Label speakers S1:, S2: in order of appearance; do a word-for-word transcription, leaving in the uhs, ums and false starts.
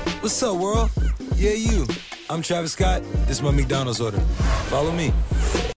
S1: What's up, world? Yeah, you. I'm Travis Scott. This is my McDonald's order. Follow me.